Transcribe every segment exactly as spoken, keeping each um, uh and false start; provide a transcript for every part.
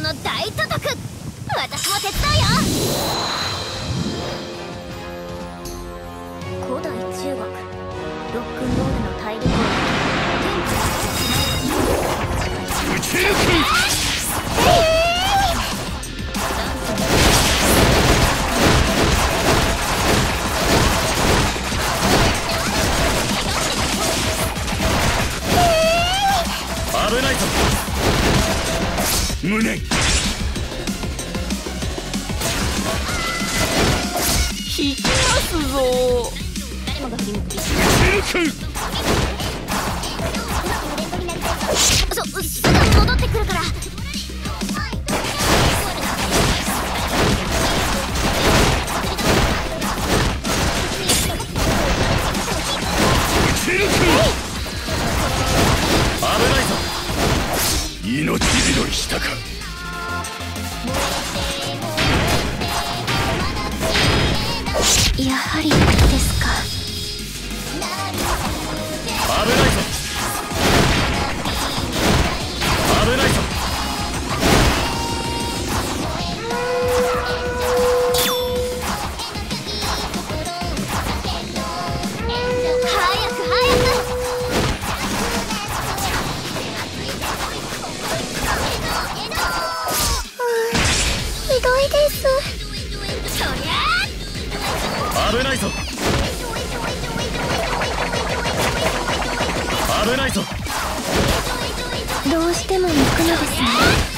の大都督、私も手伝うよ。古代中国ロックンロールの大陸を宇宙空危ないぞ無念。 引きますぞ。 誰もが振り向く。そすぐ戻ってくるから。 危ないぞ。命拾いしたか。 やはりですか。 危ないぞ危ないぞ。 早く早く。ひどいです。そりゃ危ないぞ危ないぞ。 どうしても行くのですね。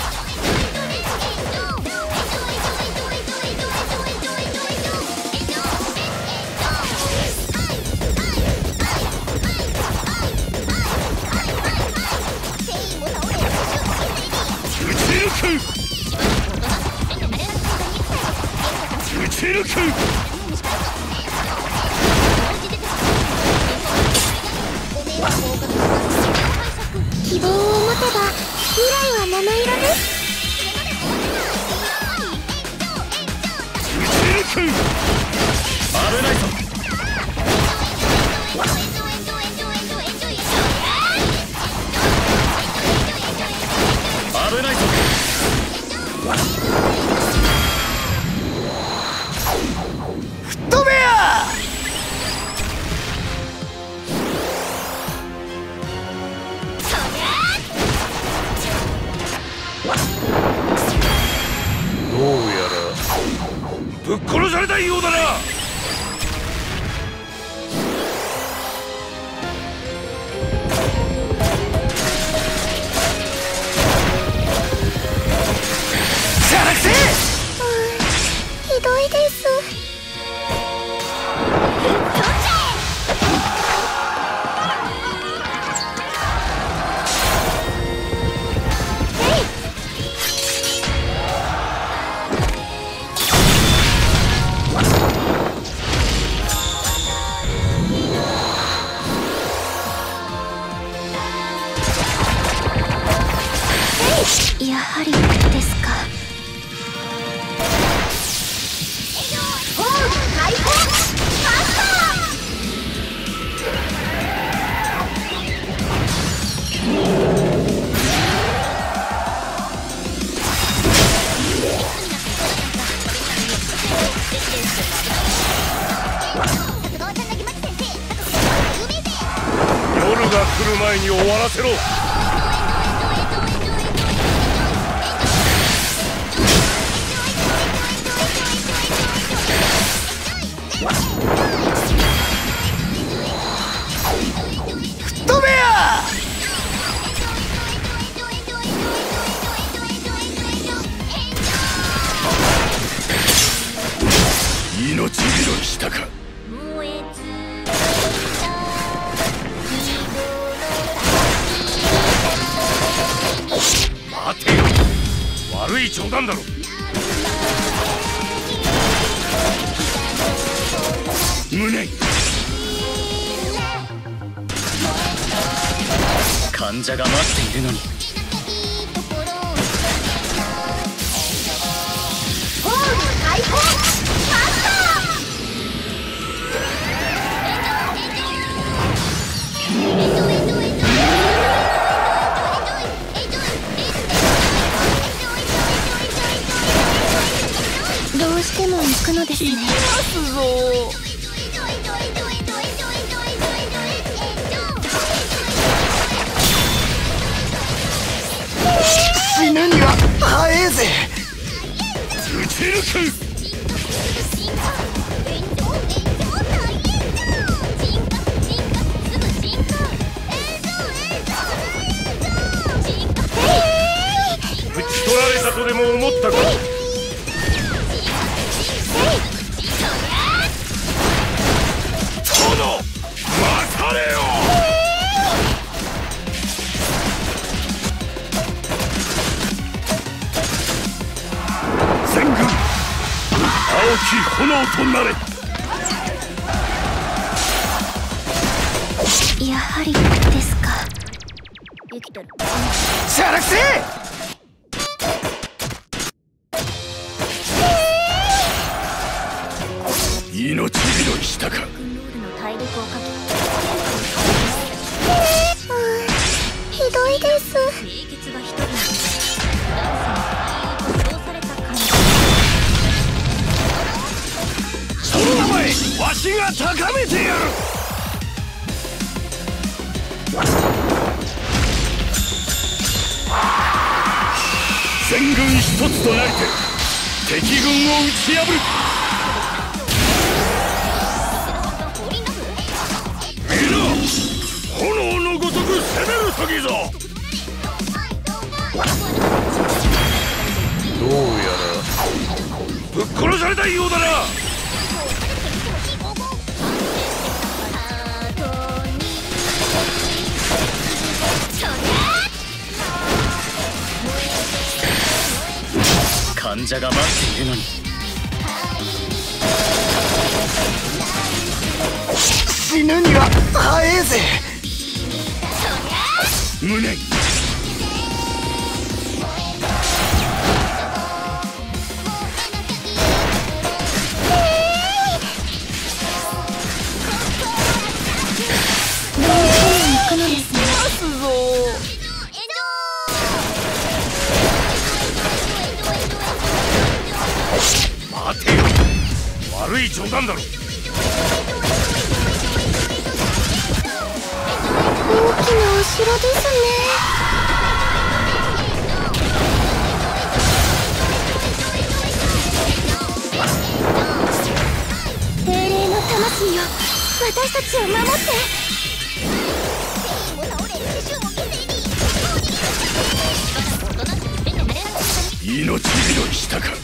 撃ち抜く撃ち抜く。 希望を持てば未来は七色です。 撃ち抜く。危ないぞ危ないぞ。 吹っ飛べや。 どうやらぶっ殺されたようだな。 じゃなくてひどいです。やはりですか。ホーム開放ファス夜が来る前に終わらせろ。 飛べや。 命拾いしたか。待てよ悪い冗談だろ。無念。患者が待っているのに。 ホーム開放ファスター。 しても行くのですね。 行きますぞ。死ぬには早えぜ。 打ち抜く。打ち取られたとでも思ったか。殿、待たれよ。全軍、青き炎となれ。 やはりですか。生きてる。 しゃらくせ。 命拾いしたか。 ひどいです。 その名前、わしが高めてやる。全軍一つとなりて敵軍を打ち破る。炎のごとく攻める時ぞ。どうやらぶっ殺されたいようだな。患者が待っているのに。 死ぬには早えぜ。 無念。待てよ、悪い冗談だろ。 大きなお城ですね。精霊の魂よ、私たちを守って。 命拾いしたか。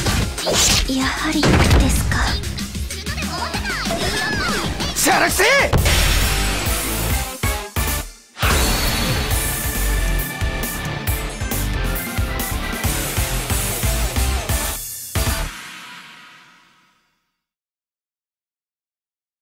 やはりですか。 しゃらくせ。